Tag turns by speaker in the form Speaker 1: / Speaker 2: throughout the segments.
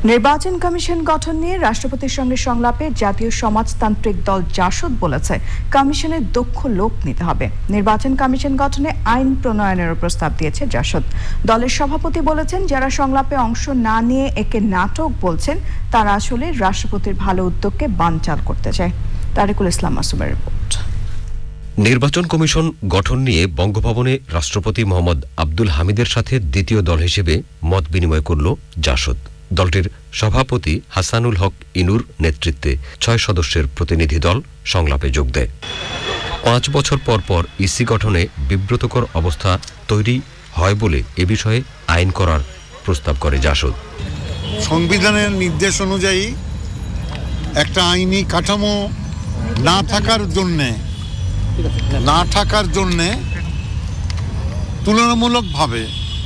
Speaker 1: নির্বাচন কমিশন গঠন নিয়ে রাষ্ট্রপতির সঙ্গে সংলাপে জাতীয় সমাজতান্ত্রিক দল জাসদ বলেছে কমিশনের দক্ষ লোক নিতে হবে। নির্বাচন কমিশন গঠনে আইন প্রণয়নেরও প্রস্তাব দিয়েছে জাসদ। দলের সভাপতি বলেছেন, যারা সংলাপে অংশ না নিয়ে একে নাটক বলছেন তারা আসলে রাষ্ট্রপতির ভালো উদ্যোগকে বানচাল করতে চায়। তারিকুল ইসলাম মাসুমের রিপোর্ট।
Speaker 2: নির্বাচন কমিশন গঠন নিয়ে বঙ্গভবনে রাষ্ট্রপতি মোহাম্মদ আব্দুল হামিদের সাথে দ্বিতীয় দল হিসেবে মত বিনিময় করল জাসদ। দলটির সভাপতি হাসানুল হক ইনুর নেতৃত্বে 6 সদস্যের প্রতিনিধি দল সংলাপে যোগ দেয়। 5 বছর পর পর ইসি গঠনে বিব্রতকর অবস্থা তৈরি হয় বলে এ বিষয়ে আইন করার প্রস্তাব করে জাসদ।
Speaker 3: সংবিধানের নির্দেশ অনুযায়ী একটা আইনি কাঠামো না থাকার জন্যে তুলনামূলকভাবে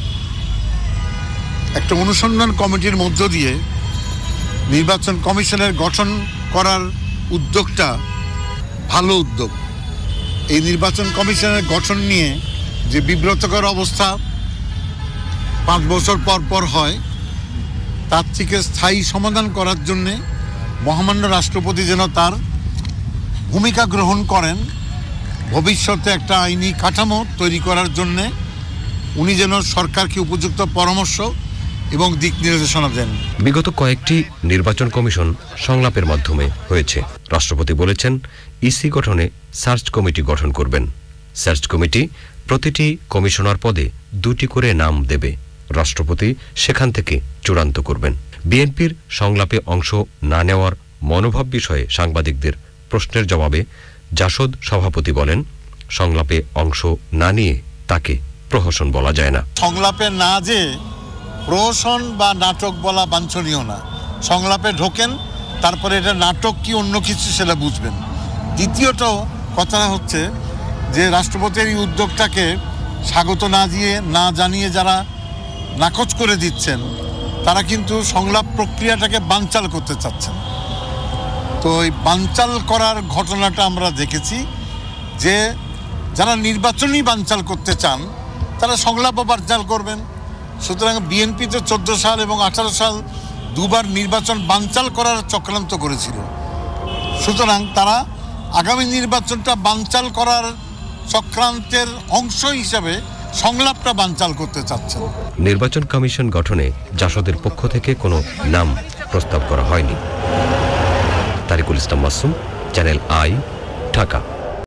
Speaker 3: একটা অনুসন্ধান কমিটির মধ্য দিয়ে নির্বাচন কমিশনের গঠন করার উদ্যোগটা ভালো উদ্যোগ। এই নির্বাচন কমিশনের গঠন নিয়ে যে বিব্রতকর অবস্থা 5 বছর পর পর হয়, তার থেকে স্থায়ী সমাধান করার জন্যে মহামান্য রাষ্ট্রপতি যেন তার ভূমিকা গ্রহণ করেন, ভবিষ্যতে একটা আইনি কাঠামো তৈরি করার জন্যে উনি যেন সরকারকে উপযুক্ত পরামর্শ এবং দিক নির্দেশনা দেন।
Speaker 2: বিগত কয়েকটি নির্বাচন কমিশন সংলাপের মাধ্যমে হয়েছে। রাষ্ট্রপতি বলেছেন, ইসি গঠনে সার্চ কমিটি গঠন করবেন। সার্চ কমিটি প্রতিটি কমিশনার পদে 2টি করে নাম দেবে। রাষ্ট্রপতি সেখান থেকে চূড়ান্ত করবেন। বিএনপির সংলাপে অংশ না নেওয়ার মনোভাব বিষয়ে সাংবাদিকদের প্রশ্নের জবাবে জাসদ সভাপতি বলেন, সংলাপে অংশ না নিয়ে তাকে প্রহসন বলা যায় না।
Speaker 3: সংলাপে না যে প্রহসন বা নাটক বলা বাঞ্ছনীয় না। সংলাপে ঢোকেন, তারপরে এটা নাটক কি অন্য কিছু সেটা বুঝবেন। দ্বিতীয়ত কথাটা হচ্ছে যে রাষ্ট্রপতির এই উদ্যোগটাকে স্বাগত না জানিয়ে যারা নাকচ করে দিচ্ছেন, তারা কিন্তু সংলাপ প্রক্রিয়াটাকে বানচাল করতে চাচ্ছেন। তো এই বানচাল করার ঘটনাটা আমরা দেখেছি যে যারা নির্বাচনই বানচাল করতে চান তারা সংলাপও বানচাল করবেন। সুতরাং বিএনপি তো 14 সাল এবং 18 সাল দুবার নির্বাচন বানচাল করার চক্রান্ত করেছিল। সুতরাং তারা আগামী নির্বাচনটা বানচাল করার চক্রান্তের অংশ হিসাবে সংলাপটা বানচাল করতে চাচ্ছেন।
Speaker 2: নির্বাচন কমিশন গঠনে জাসদের পক্ষ থেকে কোনো নাম প্রস্তাব করা হয়নি। Tarikul Islam Masum, channel I, Dhaka.